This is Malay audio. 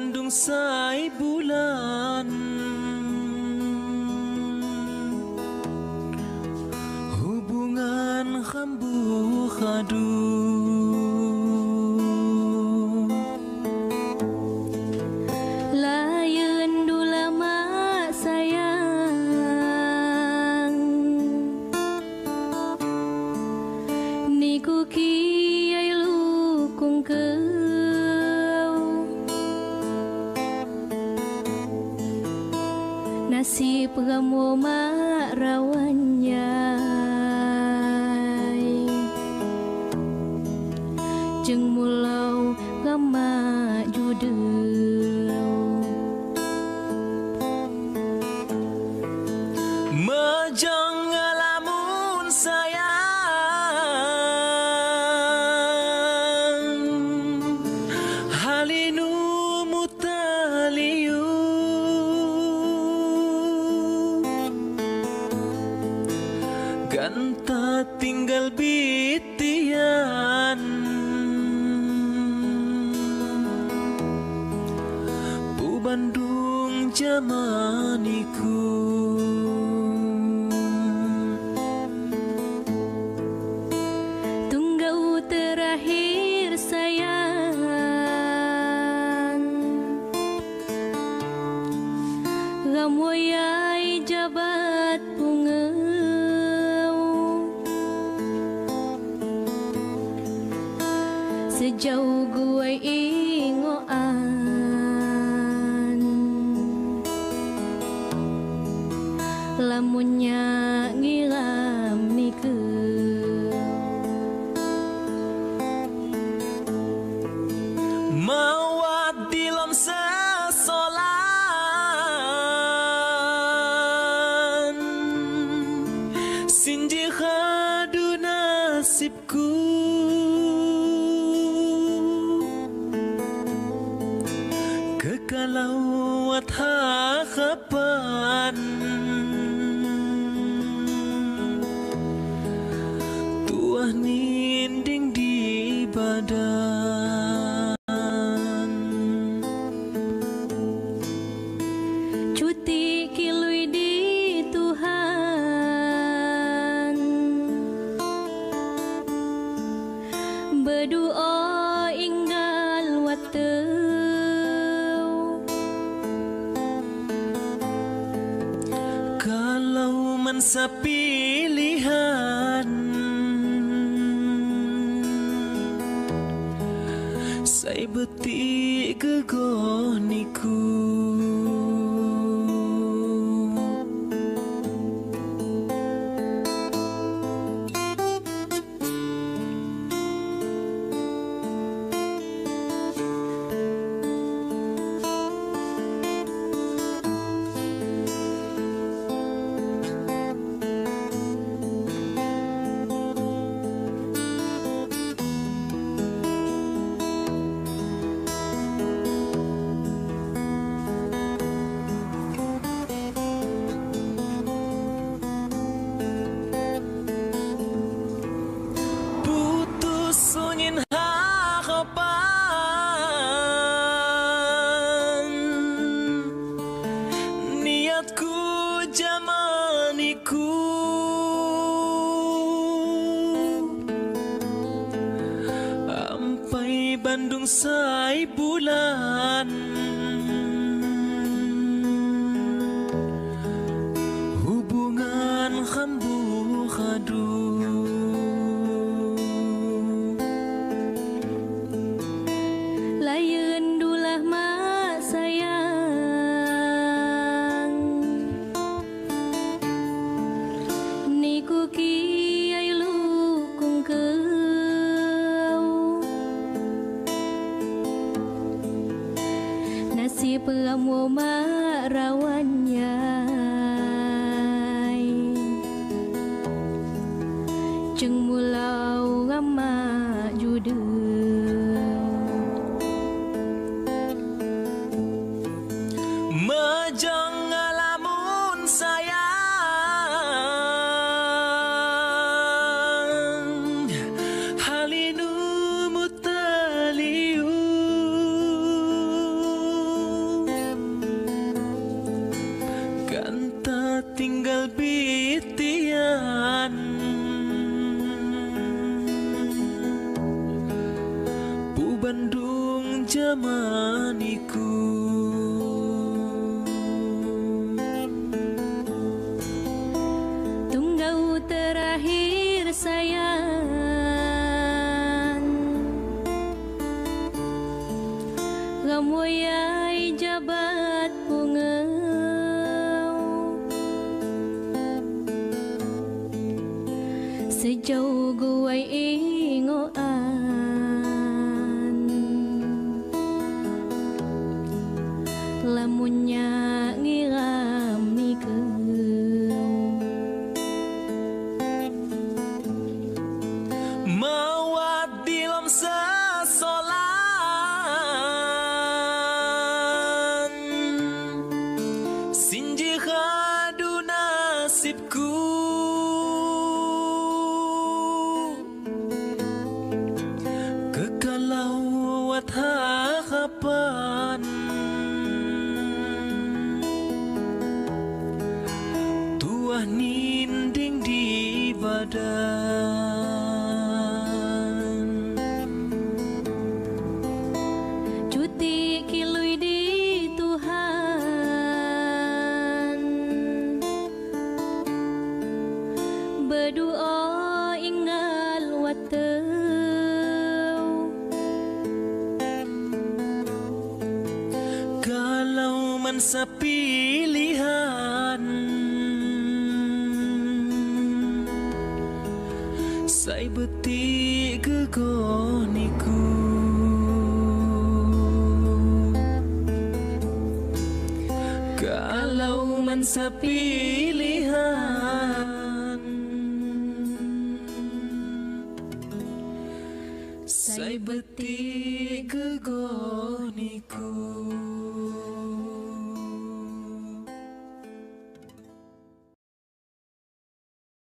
Bandung sai bulan, hubungan kambuh kadu. Layeun dula mak sayang, niku kiai lukung nasib kamu mak rawannya, jeung mulau gama judeu Majang ngalamun sayang, halinu mutaliu ganta tinggal bitian, Bu Bandung jamaniku. tunggau terakhir sayang, gamoyai jabat pungeu sejauh gue ingoan, lamunnya ngilam nikeu Mawat dilom sesolan, sinji khadu nasibku. Kekalauat hakapan, tuah ninding di badan. cuti kilui di Tuhan, berdoa inggal wateu Kalau mensa pilihan, saya beti gegoniku. Sunyin harapan, niatku jamaniku. Ampai Bandung sai bulan, hubungan kambuh kadu. layeun dulah mak sayang, niku kiai lukung nasib kamu mak rawannya, jeung mulau gama judeu Majang ngalamun sayang, halinu mutaliu tinggal bitian Bu Bandung jamaniku Tunggau terakhir sayang Gamoyai jabat pungeu Sejauh guai ingoan Lamunnya ngiram nikeu Mawat dilam sasolan Sinji khadu nasibku Kekalau wat hakapan Tuah ninding di badan Cuti kilui di Tuhan Berdoa inggal wateu Kalau mansa pilihan Sai beti gegoniku Kalau mansa pilihan Sai beti gegoniku